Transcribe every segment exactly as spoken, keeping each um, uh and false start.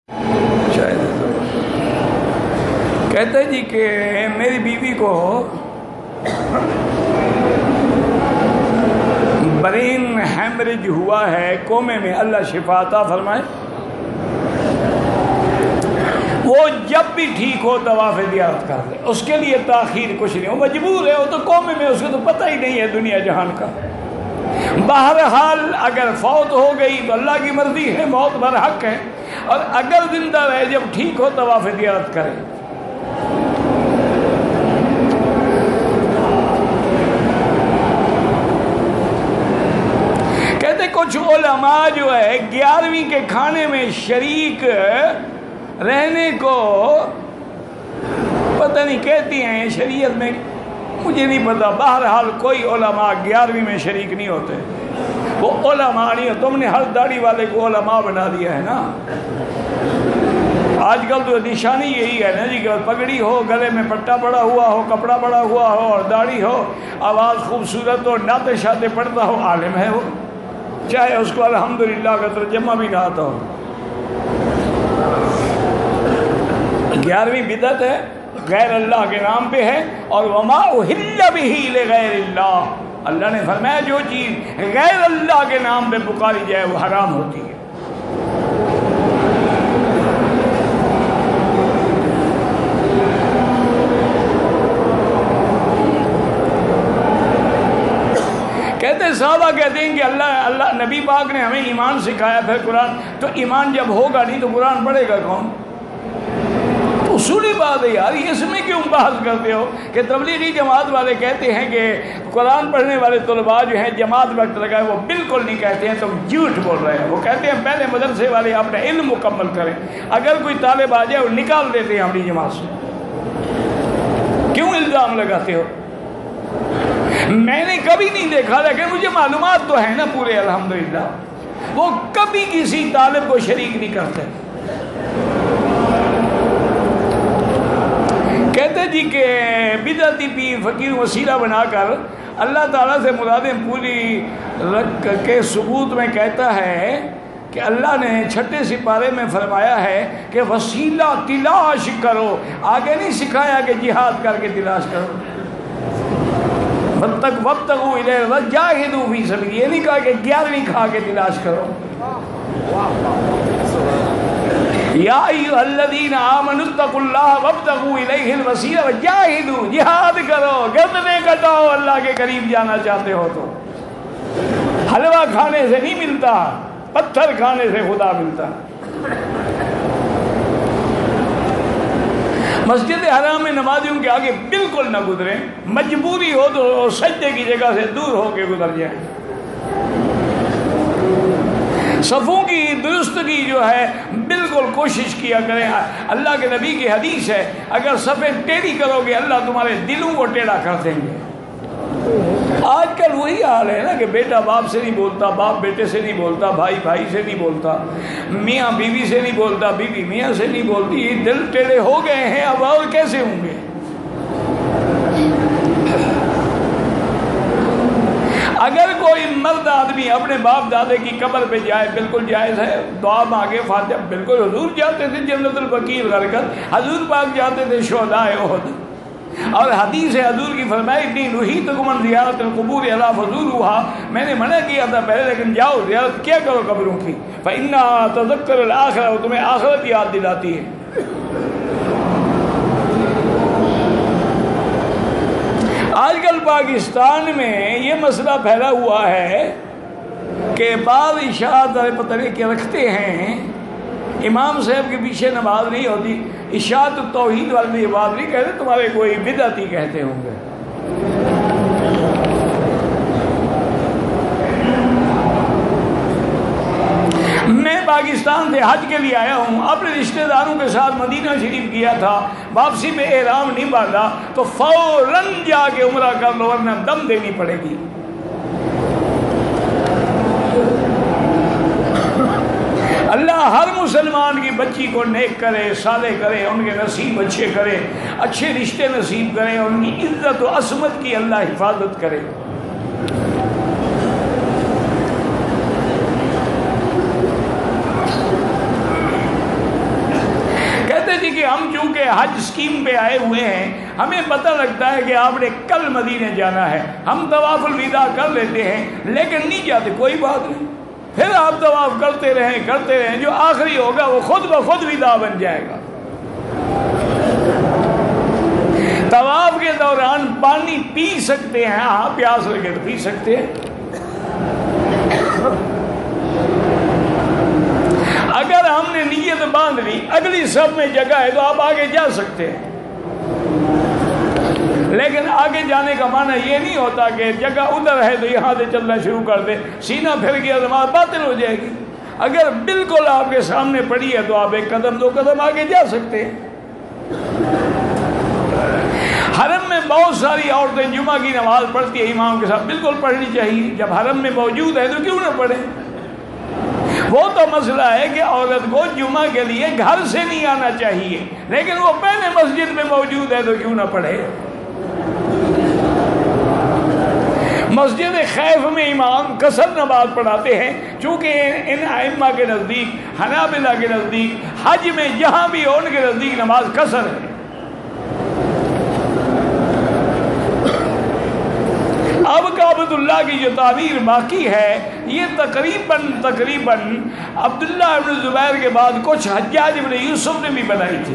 کہتے جی کہ میری بیوی کو برین ہیمریج ہوا ہے، کومے میں، اللہ شفا عطا فرمائے۔ وہ جب بھی ٹھیک ہو طواف زیارت کر لے، اس کے لیے تاخیر کچھ نہیں، وہ مجبور ہے، وہ تو کومے میں، اس کو تو پتہ ہی نہیں ہے دنیا جہان کا۔ بہرحال اگر فوت ہو گئی تو اللہ کی مرضی ہے، موت برحق ہے، اور اگر زندہ رہے جب ٹھیک ہو طواف زیارت کرے۔ کہتے کچھ علماء جو ہے گیارہویں کے کھانے میں شریک رہنے کو پتہ نہیں کہتی ہیں شریعت میں، مجھے نہیں پتا، بہرحال کوئی علماء گیارہویں میں شریک نہیں ہوتے، وہ علماء نہیں، تم نے ہر داڑھی والے کو علماء بنا دیا ہے نا۔ آج کل تو نشانی یہی ہے نا جی کہ پگڑی ہو، گلے میں پٹا پڑا ہوا ہو، کپڑا پڑا ہوا ہو اور داڑھی ہو، آواز خوبصورت ہو، نعتیں شاطیں پڑھتا ہو، عالم ہے وہ، چاہے اس کو الحمدللہ کا ترجمہ بھی نہ آتا ہو۔ گیارہویں بدعت ہے، غیر اللہ کے نام پہ ہے، اور وما اہل بہ لغیر اللہ، اللہ نے فرمایا جو چیز غیر اللہ کے نام پہ پکاری جائے وہ حرام ہوتی ہے۔ کہتے ہیں صحابہ کہتے ہیں کہ اللہ اللہ نبی پاک نے ہمیں ایمان سکھایا، پھر قرآن، تو ایمان جب ہوگا نہیں تو قرآن پڑھے گا کون؟ اصولی بات ہے یار، اس میں کیوں بحث کرتے ہو کہ تبلیغی جماعت والے کہتے ہیں کہ قرآن پڑھنے والے طلباء جو ہیں جماعت وقت لگائے، وہ بالکل نہیں کہتے ہیں، تم جھوٹ بول رہے ہیں۔ وہ کہتے ہیں پہلے مدرسے والے اپنا علم مکمل کریں، اگر کوئی طالب آ جائے وہ نکال دیتے ہیں اپنی جماعت سے۔ کیوں الزام لگاتے ہو؟ میں نے کبھی نہیں دیکھا، لیکن مجھے معلومات تو ہے نا پورے الحمدللہ، وہ کبھی کسی طالب کو شریک نہیں کرتے۔ کہتے جی کہ بدعتی پیر فقیر وسیلہ بنا کر اللہ تعالیٰ سے مرادیں پوری رکھ کے ثبوت میں کہتا ہے کہ اللہ نے چھٹے سپارے میں فرمایا ہے کہ وسیلہ تلاش کرو، آگے نہیں سکھایا کہ جہاد کر کے تلاش کرو، وابتغوا الیہ وجاہدوا فی سبیلہ، یہ نہیں کہا کہ گیارہویں کھا کے تلاش کرو۔ یا ایھا الذین آمنوا اتقوا اللہ وابتغوا الیہ الوسیلہ وجاہدوا، جہاد کرو، گردنیں کٹاؤ، اللہ کے قریب جانا چاہتے ہو تو۔ حلوہ کھانے سے نہیں ملتا، پتھر کھانے سے خدا ملتا۔ مسجد حرام میں نمازیوں کے آگے بالکل نہ گزریں، مجبوری ہو تو سجدے کی جگہ سے دور ہو کے گزر جائیں۔ صفوں کی درستگی جو ہے بالکل کوشش کیا کریں، اللہ کے نبی کی حدیث ہے اگر صفیں ٹیڑھی کرو گے اللہ تمہارے دلوں کو ٹیڑھا کر دیں گے۔ آج کل وہی حال ہے نا کہ بیٹا باپ سے نہیں بولتا، باپ بیٹے سے نہیں بولتا، بھائی بھائی سے نہیں بولتا، میاں بیوی سے نہیں بولتا، بیوی میاں سے نہیں بولتی، یہ دل ٹیڑھے ہو گئے ہیں، اب اور کیسے ہوں گے؟ اگر کوئی مرد آدمی اپنے باپ دادے کی قبر پہ جائے بالکل جائز ہے، دعا مانگے، فاتحہ، بالکل حضور جاتے تھے جنت البقیع غرقد، حضور پاک جاتے تھے شہداء احد، اور حدیث ہے حضور کی فرمائی اتنی نہیتکم عن زیارت القبور الا فزوروها، میں نے منع کیا تھا پہلے لیکن جاؤ زیارت کیا کرو قبروں کی، فإنها تذکر الآخرہ، وہ تمہیں آخرت یاد دلاتی ہے۔ آج کل پاکستان میں یہ مسئلہ پھیلا ہوا ہے کہ بعض اشاعت والے پتہ نہیں کیا رکھتے ہیں، امام صاحب کے پیچھے نماز نہیں ہوتی، اشاعت توحید والے یہ بات نہیں کہتے، تمہارے کوئی بدعتی کہتے ہوں گے۔ میں پاکستان سے حج کے لیے آیا ہوں، اپنے رشتہ داروں کے ساتھ مدینہ شریف کیا تھا، واپسی میں احرام نہیں باندھا تو فوراً جا کے عمرہ کر لو ورنہ دم دینی پڑے گی۔ اللہ ہر مسلمان کی بچی کو نیک کرے، صالح کرے، ان کے نصیب اچھے کرے، اچھے رشتے نصیب کرے، ان کی عزت و عصمت کی اللہ حفاظت کرے۔ ہم چونکہ حج اسکیم پہ آئے ہوئے ہیں، ہمیں پتہ لگتا ہے کہ آپ نے کل مدینے جانا ہے، ہم طواف الوداع کر لیتے ہیں لیکن نہیں جاتے، کوئی بات نہیں، پھر آپ طواف کرتے رہیں کرتے رہیں، جو آخری ہوگا وہ خود بخود وداع بن جائے گا۔ طواف کے دوران پانی پی سکتے ہیں، ہاں پیاس لگے تو پی سکتے ہیں، اگر ہم نے نیت باندھ لی اگلی صف میں جگہ ہے تو آپ آگے جا سکتے ہیں، لیکن آگے جانے کا معنی یہ نہیں ہوتا کہ جگہ ادھر ہے تو یہاں سے چلنا شروع کر دے، سینہ پھر گیا نماز باطل ہو جائے گی۔ اگر بالکل آپ کے سامنے پڑی ہے تو آپ ایک قدم دو قدم آگے جا سکتے ہیں۔ حرم میں بہت ساری عورتیں جمعہ کی نماز پڑھتی ہیں امام کے ساتھ، بالکل پڑھنی چاہیے، جب حرم میں موجود ہے تو کیوں نہ پڑھیں؟ وہ تو مسئلہ ہے کہ عورت کو جمعہ کے لیے گھر سے نہیں آنا چاہیے، لیکن وہ پہلے مسجد میں موجود ہے تو کیوں نہ پڑھے؟ مسجد خیف میں امام قصر نماز پڑھاتے ہیں، چونکہ ان ائمہ کے نزدیک، حنابلہ کے نزدیک، حج میں جہاں بھی ہو ان کے نزدیک نماز قصر ہے۔ اب کعبۃ اللہ کی جو تعمیر باقی ہے یہ تقریباً تقریباً عبداللہ ابن زبیر کے بعد کچھ حجاج ابن یوسف نے بھی بنائی تھی۔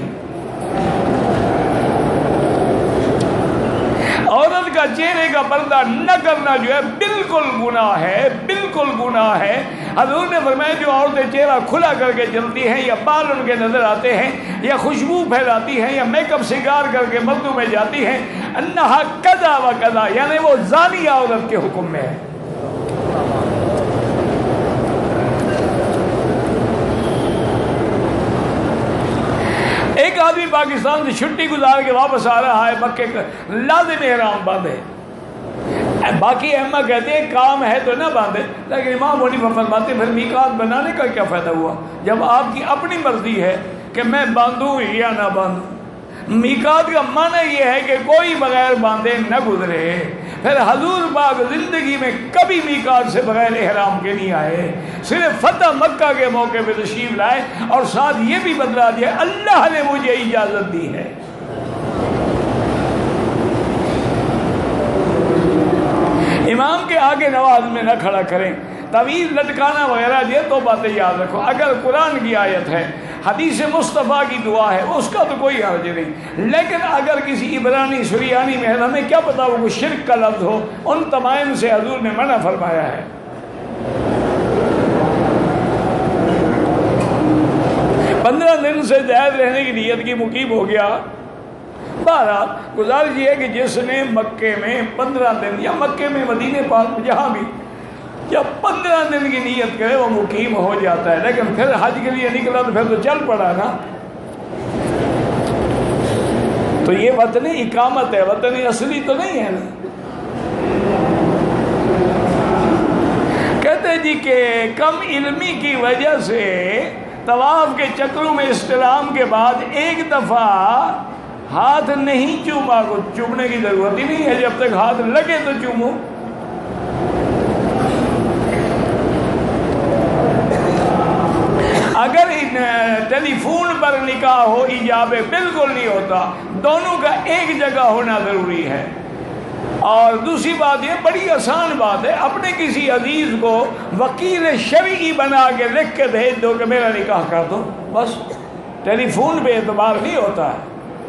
عورت کا چہرے کا پردہ نہ کرنا جو ہے بالکل گناہ ہے، بالکل گناہ ہے۔ حضور نے فرمایا جو عورتیں چہرہ کھلا کر کے چلتی ہیں، یا بال ان کے نظر آتے ہیں، یا خوشبو پھیلاتی ہیں، یا میک اپ سنگار کر کے مردوں میں جاتی ہیں، انہا کذا و کذا، یعنی وہ زانی عورت کے حکم میں ہے۔ ایک آدمی پاکستان سے چھٹی گزار کے واپس آ رہا ہے، مکے کا لازم احرام باندھے، باقی احمد کہتے ہیں کام ہے تو نہ باندھے، لیکن امام حنیفہ فرماتے پھر میقات بنانے کا کیا فائدہ ہوا جب آپ کی اپنی مرضی ہے کہ میں باندھوں یا نہ باندھوں۔ میقات کا معنی یہ ہے کہ کوئی بغیر باندھے نہ گزرے۔ پھر حضور پاک زندگی میں کبھی میقات سے بغیر احرام کے نہیں آئے، صرف فتح مکہ کے موقع پہ تشریف لائے اور ساتھ یہ بھی بتلا دیا اللہ نے مجھے اجازت دی ہے۔ امام کے آگے نماز میں نہ کھڑا کریں، طویل لٹکانا وغیرہ یہ تو باتیں یاد رکھو۔ اگر قرآن کی آیت ہے، حدیث مصطفیٰ کی دعا ہے، اس کا تو کوئی حرج نہیں، لیکن اگر کسی عبرانی سریانی میں ہمیں کیا پتا وہ شرک کا لفظ ہو، ان تمام سے حضور نے منع فرمایا ہے۔ پندرہ دن سے زائد رہنے کی نیت کی مقیم ہو گیا، بہرحال گزارش یہ ہے کہ جس نے مکے میں پندرہ دن یا مکے میں مدینے پاک جہاں بھی جب پندرہ دن کی نیت کرے وہ مقیم ہو جاتا ہے، لیکن پھر حج کے لیے نکلا تو پھر تو چل پڑا نا۔ تو یہ وطن اقامت ہے، وطن اصلی تو نہیں ہے نا۔ کہتے جی کہ کم علمی کی وجہ سے طواف کے چکروں میں استلام کے بعد ایک دفعہ ہاتھ نہیں چوما، کو چومنے کی ضرورت ہی نہیں ہے، جب تک ہاتھ لگے تو چومو۔ اگر ٹیلی فون پر نکاح ہو ایجاب بالکل نہیں ہوتا، دونوں کا ایک جگہ ہونا ضروری ہے۔ اور دوسری بات یہ بڑی آسان بات ہے، اپنے کسی عزیز کو وکیل شرعی بنا کے لکھ کے بھیج دو کہ میرا نکاح کر دو، بس۔ ٹیلی فون پہ اعتبار نہیں ہوتا ہے۔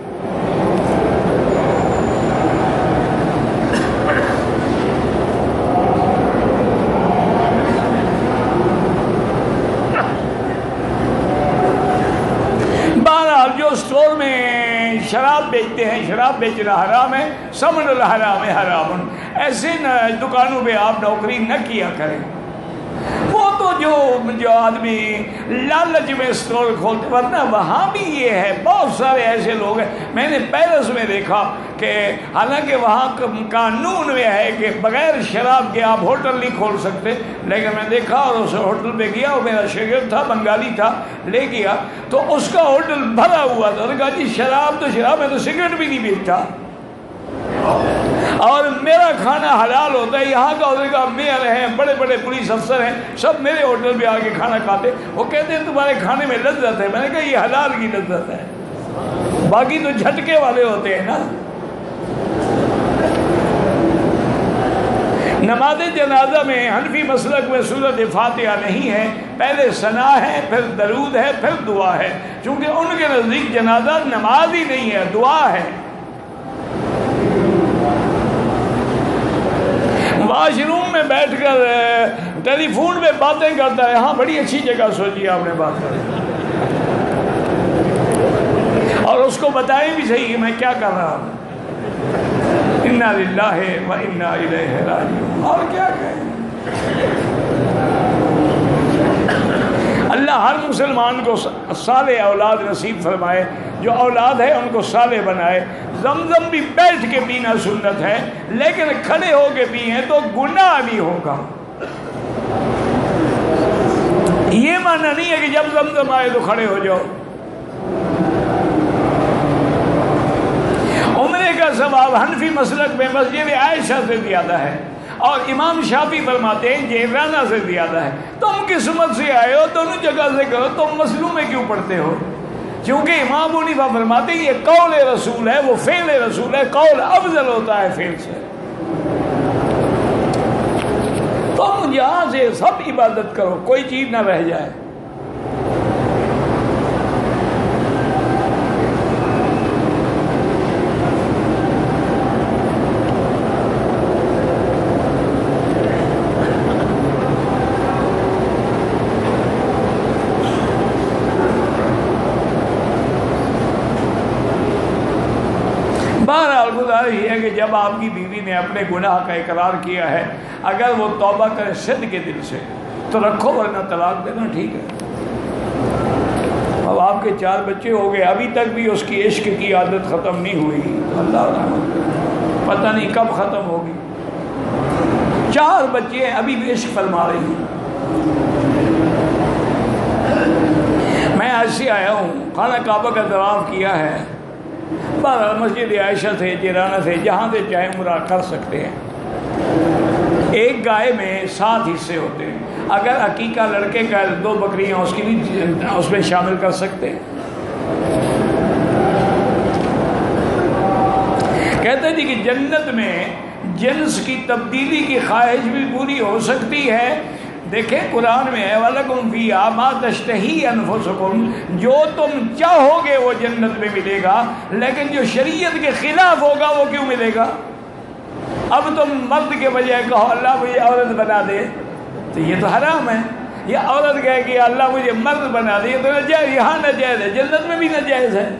جو اسٹور میں شراب بیچتے ہیں، شراب بیچنا حرام ہے، سمن الحرام حرام، ایسے دکانوں پہ آپ نوکری نہ کیا کریں۔ وہ تو جو جو آدمی لالچ میں اسٹور کھولتے، ورنہ وہاں بھی یہ ہے، بہت سارے ایسے لوگ ہیں۔ میں نے پیرس میں دیکھا کہ حالانکہ وہاں قانون میں ہے کہ بغیر شراب کے آپ ہوٹل نہیں کھول سکتے، لیکن میں دیکھا اور اس ہوٹل پہ گیا، وہ میرا شاگرد تھا، بنگالی تھا، لے گیا تو اس کا ہوٹل بھرا ہوا تھا۔ کہا جی شراب تو شراب، میں تو سگریٹ بھی نہیں پیتا اور میرا کھانا حلال ہوتا ہے۔ یہاں کا ادھر کا میئر ہیں، بڑے بڑے پولیس افسر ہیں، سب میرے ہوٹل پہ آ کے کھانا کھاتے۔ وہ کہتے ہیں تمہارے کھانے میں لذت ہے۔ میں نے کہا یہ حلال کی لذت ہے۔ باقی تو جھٹکے والے ہوتے ہیں نا. نماز جنازہ میں حنفی مسلک میں سورۃ فاتحہ نہیں ہے، پہلے ثنا ہے، پھر درود ہے، پھر دعا ہے، چونکہ ان کے نزدیک جنازہ نماز ہی نہیں ہے، دعا ہے. واش روم میں بیٹھ کر ٹیلی فون میں باتیں کرتا ہے، ہاں بڑی اچھی جگہ سوچی آپ نے بات کری، اور اس کو بتائیں بھی صحیح کہ میں کیا کر رہا ہوں. انا للہ و انا الیہ راجعون. اور کیا کہیں. اللہ ہر مسلمان کو صالح اولاد نصیب فرمائے، جو اولاد ہے ان کو صالح بنائے. زمزم بھی بیٹھ کے پینا سنت ہے، لیکن کھڑے ہو کے پیئیں تو گناہ بھی ہوگا. یہ معنی نہیں ہے کہ جب زمزم آئے تو کھڑے ہو جاؤ. عمرے کا ثواب حنفی مسلک میں مسجد عائشہ سے زیادہ ہے، اور امام شافعی فرماتے ہیں جیرانہ سے زیادہ ہے. تم قسمت سے آئے ہو، دونوں جگہ سے کرو، تم مسلوں میں کیوں پڑھتے ہو؟ کیونکہ امام ابو حنیفہ فرماتے ہیں یہ قول رسول ہے، وہ فعل رسول ہے، قول افضل ہوتا ہے فعل سے. تم یہاں سے سب عبادت کرو، کوئی چیز نہ رہ جائے. بہرحال گزارش یہ ہے کہ جب آپ کی بیوی نے اپنے گناہ کا اقرار کیا ہے، اگر وہ توبہ کرے صدق کے دل سے تو رکھو، ورنہ طلاق دینا ٹھیک ہے. اب آپ کے چار بچے ہو گئے، ابھی تک بھی اس کی عشق کی عادت ختم نہیں ہوئی، اللہ رحمت کرے، پتہ نہیں کب ختم ہوگی. چار بچے ہیں، ابھی بھی عشق فرما رہی ہیں. میں آج سے آیا ہوں، خانہ کعبہ کا طواف کیا ہے، بہرحال مسجد عائشہ سے، جیرانہ سے، جہاں سے چاہے عمرہ کر سکتے ہیں. ایک گائے میں سات حصے ہوتے ہیں، اگر عقیقہ لڑکے کا دو بکریاں اس کی بھی اس میں شامل کر سکتے ہیں. کہتے ہیں جی کہ جنت میں جنس کی تبدیلی کی خواہش بھی پوری ہو سکتی ہے. دیکھیں قرآن میں ہے وَلَكُمْ فِيهَا مَا تَشْتَهِي أَنفُسُكُمْ، جو تم چاہو گے وہ جنت میں ملے گا، لیکن جو شریعت کے خلاف ہوگا وہ کیوں ملے گا؟ اب تم مرد کے بجائے کہو اللہ مجھے عورت بنا دے تو یہ تو حرام ہے. یہ عورت کہے کہ اللہ مجھے مرد بنا دے تو ناجائز، یہاں ناجائز ہے، جنت میں بھی ناجائز ہے.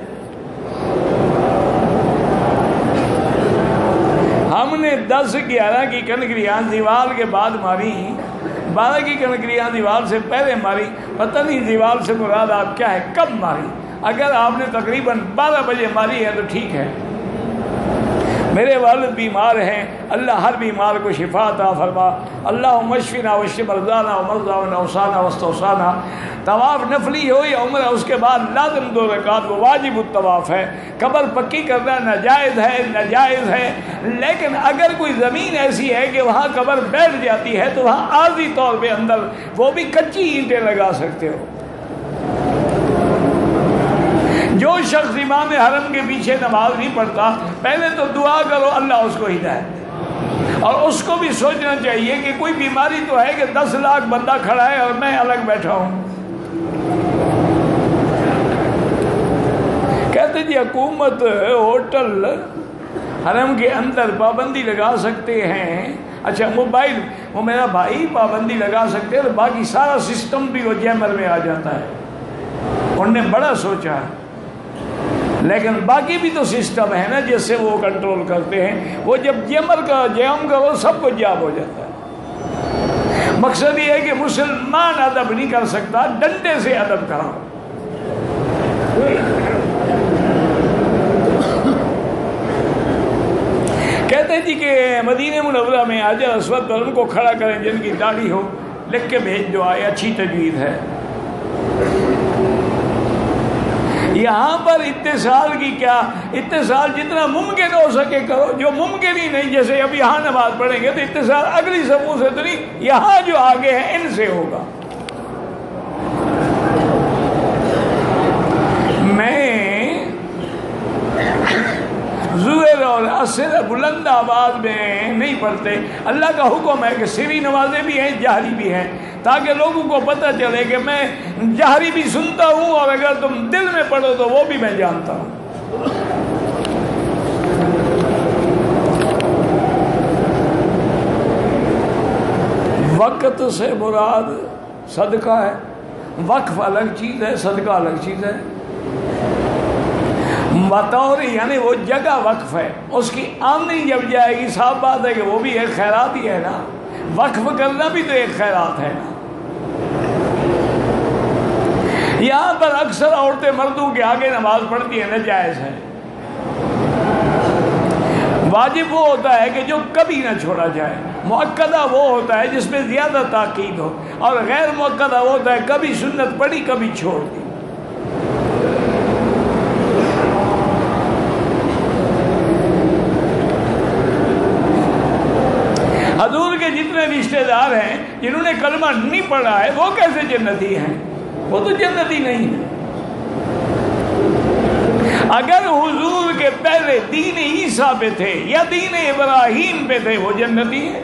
ہم نے دس گیارہ کی کنکریاں دیوار کے بعد ماری، بارہ کی کنکریاں دیوار سے پہلے ماری. پتہ نہیں دیوار سے مراد آپ کیا ہے، کب ماری؟ اگر آپ نے تقریباً بارہ بجے ماری ہے تو ٹھیک ہے. میرے والد بیمار ہیں، اللہ ہر بیمار کو شفا عطا فرما. اللہم اشفنا واشف مرضانا ومرضى اوصانا واستوصانا. طواف نفلی ہو یا عمرہ، اس کے بعد لازم دو رکعت، وہ واجب الطواف ہے. قبر پکی کرنا ناجائز ہے، ناجائز ہے. لیکن اگر کوئی زمین ایسی ہے کہ وہاں قبر بیٹھ جاتی ہے تو وہاں عارضی طور پہ اندر وہ بھی کچی اینٹیں لگا سکتے ہو. جو شخص امام حرم کے پیچھے نماز نہیں پڑھتا، پہلے تو دعا کرو اللہ اس کو ہدایت. اور اس کو بھی سوچنا چاہیے کہ کوئی بیماری تو ہے کہ دس لاکھ بندہ کھڑا ہے اور میں الگ بیٹھا ہوں. کہتے جی حکومت ہوٹل حرم کے اندر پابندی لگا سکتے ہیں. اچھا موبائل، وہ میرا بھائی پابندی لگا سکتے ہیں، باقی سارا سسٹم بھی وہ جیمر میں آ جاتا ہے. انہوں نے بڑا سوچا، لیکن باقی بھی تو سسٹم ہے نا جس سے وہ کنٹرول کرتے ہیں. وہ جب جیمر کا جیم کرو سب کو جاب ہو جاتا ہے. مقصد یہ ہے کہ مسلمان ادب نہیں کر سکتا، ڈنڈے سے ادب کرو. کہتے جی کہ مدینہ منورہ میں حجر اسود پر ان کو کھڑا کریں جن کی داڑھی ہو، لکھ کے بھیج دو، آئے اچھی تجویز ہے. یہاں پر اتصال کی کیا، اتصال جتنا ممکن ہو سکے کرو، جو ممکن ہی نہیں، جیسے اب یہاں نماز پڑھیں گے تو اتصال اگلی صفوں سے تو نہیں، یہاں جو آگے ہیں ان سے ہوگا. میں مؤثر بلند آواز میں نہیں پڑھتے. اللہ کا حکم ہے کہ سری نمازیں بھی ہیں جہری بھی ہیں، تاکہ لوگوں کو پتہ چلے کہ میں جہری بھی سنتا ہوں اور اگر تم دل میں پڑھو تو وہ بھی میں جانتا ہوں. وقت سے مراد صدقہ ہے. وقف الگ چیز ہے، صدقہ الگ چیز ہے. بطور یعنی وہ جگہ وقف ہے، اس کی آمدنی جب جائے گی صاف بات ہے کہ وہ بھی ایک خیرات ہی ہے نا. وقف کرنا بھی تو ایک خیرات ہے نا. یہاں پر اکثر عورتیں مردوں کے آگے نماز پڑھتی ہیں، ناجائز ہے. واجب وہ ہوتا ہے کہ جو کبھی نہ چھوڑا جائے. مؤکدہ وہ ہوتا ہے جس میں زیادہ تاکید ہو، اور غیر مؤکدہ وہ ہوتا ہے کبھی سنت پڑھی کبھی چھوڑ دی. حضور کے جتنے رشتہ دار ہیں جنہوں نے کلمہ نہیں پڑھا ہے وہ کیسے جنتی ہیں؟ وہ تو جنتی نہیں ہے. اگر حضور کے پہلے دین عیسیٰ پہ تھے یا دین ابراہیم پہ تھے وہ جنتی ہیں.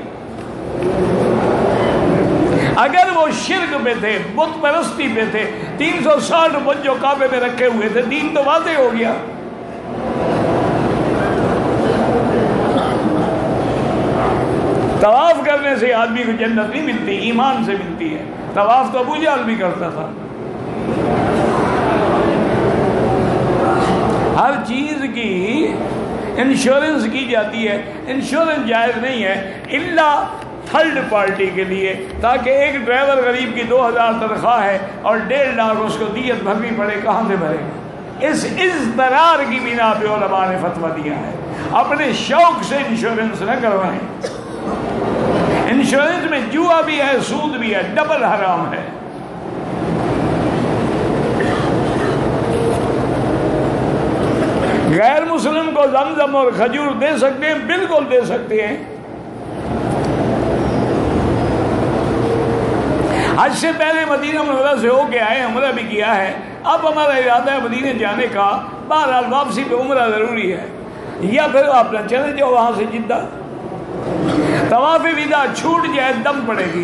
اگر وہ شرک پہ تھے، بت پرستی پہ تھے، تین سو ساٹھ بت جو کعبے میں رکھے ہوئے تھے، دین تو واضح ہو گیا. طواف کرنے سے آدمی کو جنت نہیں ملتی، ایمان سے ملتی ہے. طواف تو ابو جہل بھی کرتا تھا. ہر چیز کی انشورنس کی جاتی ہے. انشورنس جائز نہیں ہے الا تھرڈ پارٹی کے لیے، تاکہ ایک ڈرائیور غریب کی دو ہزار تنخواہ ہے اور ڈیڑھ لاکھ اس کو دیت بھرنی پڑے، کہاں سے بھرے گا؟ اس اضطرار کی بنا پہ علماء نے فتویٰ دیا ہے. اپنے شوق سے انشورنس نہ کروائیں. انشورنس میں جوا بھی ہے، سود بھی ہے، ڈبل حرام ہے. غیر مسلم کو زمزم اور کھجور دے سکتے ہیں، بالکل دے سکتے ہیں. حج سے پہلے مدینہ منورہ سے ہو کے آئے، عمرہ بھی کیا ہے. اب ہمارا ارادہ ہے مدینہ جانے کا. بہرحال واپسی پہ عمرہ ضروری ہے، یا پھر آپ نہ چلے جاؤ وہاں سے جدہ. طواف وداع چھوٹ جائے دم پڑے گی.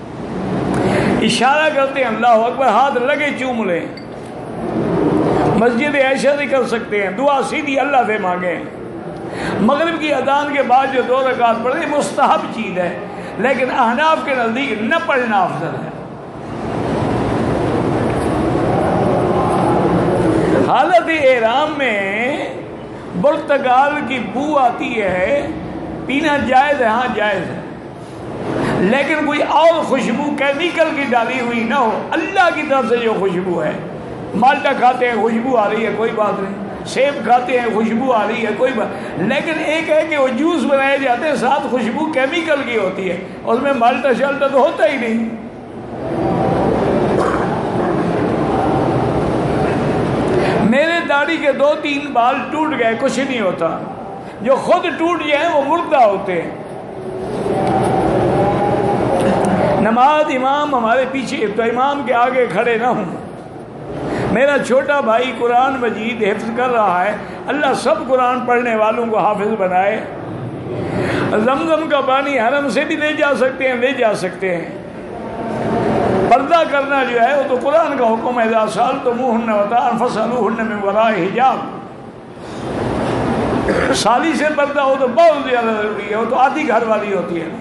اشارہ کرتے ہیں اللہ اکبر، ہاتھ لگے چوم لیں. مسجد عائشہ سے کر سکتے ہیں، دعا سیدھی اللہ سے مانگیں. مغرب کی اذان کے بعد جو دو رکعت پڑھیں مستحب چیز ہے، لیکن احناف کے نزدیک نہ پڑھنا افضل ہے. حالت احرام میں برتقال کی بو آتی ہے، پینا جائز ہے، ہاں جائز ہے، لیکن کوئی اور خوشبو کیمیکل کی ڈالی ہوئی نہ ہو. اللہ کی طرف سے جو خوشبو ہے، مالٹا کھاتے ہیں خوشبو آ رہی ہے کوئی بات نہیں، سیب کھاتے ہیں خوشبو آ رہی ہے کوئی بات، لیکن ایک ہے کہ وہ جوس بنائے جاتے ہیں ساتھ خوشبو کیمیکل کی ہوتی ہے، اس میں مالٹا شالٹا تو ہوتا ہی نہیں. میرے داڑھی کے دو تین بال ٹوٹ گئے، کچھ نہیں ہوتا. جو خود ٹوٹ جائیں وہ مردہ ہوتے ہیں. نماز امام ہمارے پیچھے تو امام کے آگے کھڑے نہ ہوں. میرا چھوٹا بھائی قرآن مجید حفظ کر رہا ہے، اللہ سب قرآن پڑھنے والوں کو حافظ بنائے. زمزم کا پانی حرم سے بھی لے جا سکتے ہیں، لے جا سکتے ہیں. پردہ کرنا جو ہے وہ تو قرآن کا حکم ہے، اذا سألتموهن متاعا فاسألوهن من وراء حجاب. سالی سے پردہ ہو تو بہت زیادہ ضروری ہے، وہ تو آدھی گھر والی ہوتی ہے.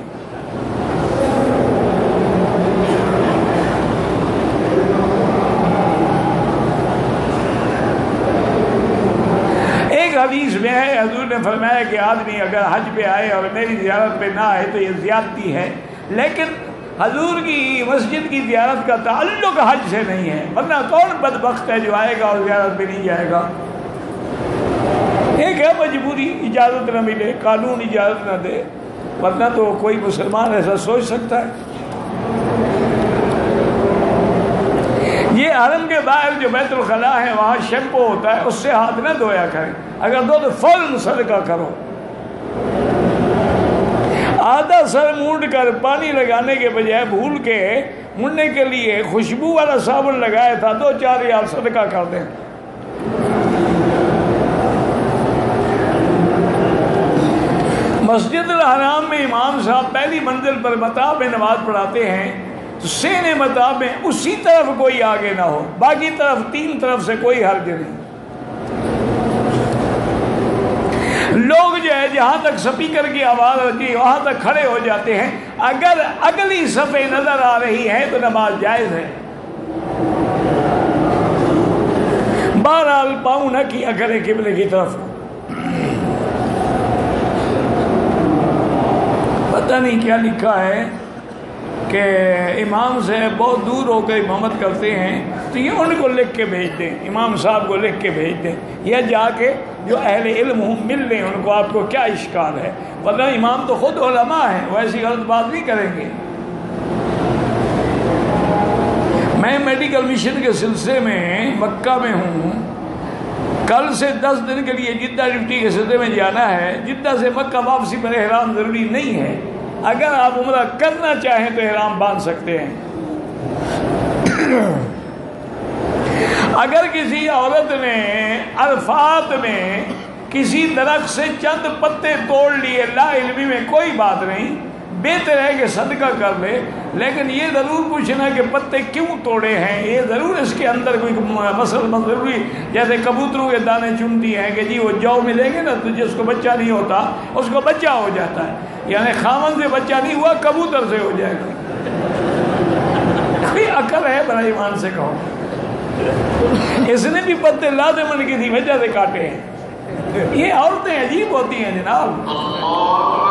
ایک حدیث میں ہے حضور نے فرمایا کہ آدمی اگر حج پہ آئے اور میری زیارت پہ نہ آئے تو یہ زیادتی ہے، لیکن حضور کی مسجد کی زیارت کا تعلق حج سے نہیں ہے، ورنہ کون بدبخت ہے جو آئے گا اور زیارت پہ نہیں جائے گا. ایک ہے مجبوری، اجازت نہ ملے، قانون اجازت نہ دے، ورنہ تو کوئی مسلمان ایسا سوچ سکتا ہے. یہ حرم کے باہر جو بیت الخلاء ہے وہاں شیمپو ہوتا ہے، اس سے ہاتھ نہ دھویا کریں. اگر دو تو فوراً صدقہ کرو. آدھا سر مونڈ کر پانی لگانے کے بجائے بھول کے منڈنے کے لیے خوشبو والا صابن لگایا تھا، دو چار ریال صدقہ کر دیں. مسجد الحرام میں امام صاحب پہلی منزل پر مطاب میں نماز پڑھاتے ہیں تو سین مطاب میں اسی طرف کوئی آگے نہ ہو، باقی طرف تین طرف سے کوئی حرج نہیں۔ لوگ جو ہے جہاں تک سپیکر کی آواز ہوتی ہے وہاں تک کھڑے ہو جاتے ہیں، اگر اگلی صفحے نظر آ رہی ہے تو نماز جائز ہے۔ بہرحال پاؤں نہ کیا کرے قبلے کی طرف۔ پتہ نہیں کیا لکھا ہے کہ امام سے بہت دور ہو کے امامت کرتے ہیں تو یہ ان کو لکھ کے بھیج دیں، امام صاحب کو لکھ کے بھیج دیں، یا جا کے جو اہل علم ہوں مل لیں ان کو، آپ کو کیا اشکال ہے؟ ورنہ امام تو خود علماء ہیں، وہ ایسی غلط بات نہیں کریں گے۔ میں میڈیکل مشن کے سلسلے میں مکہ میں ہوں، کل سے دس دن کے لیے جدہ ڈیوٹی کے سلسلے میں جانا ہے۔ جدہ سے مکہ واپسی پر احرام ضروری نہیں ہے، اگر آپ عمرہ کرنا چاہیں تو احرام باندھ سکتے ہیں۔ اگر کسی عورت نے عرفات میں کسی درخت سے چند پتے توڑ لیے، لا علمی میں کوئی بات نہیں، بہتر ہے کہ صدقہ کر لے، لیکن یہ ضرور پوچھنا کہ پتے کیوں توڑے ہیں، یہ ضرور اس کے اندر کوئی مسئلہ ضروری، جیسے کبوتروں کے دانے چنتی ہیں کہ جی وہ جو ملیں گے نا تو جس کو بچہ نہیں ہوتا اس کو بچہ ہو جاتا ہے، یعنی خامن سے بچہ نہیں ہوا کبوتر سے ہو جائے گا۔ کوئی عقل ہے بڑا ایمان سے کہو؟ اس نے بھی پتے لازمن کسی وجہ سے کاٹے ہیں۔ یہ عورتیں عجیب ہوتی ہیں جناب۔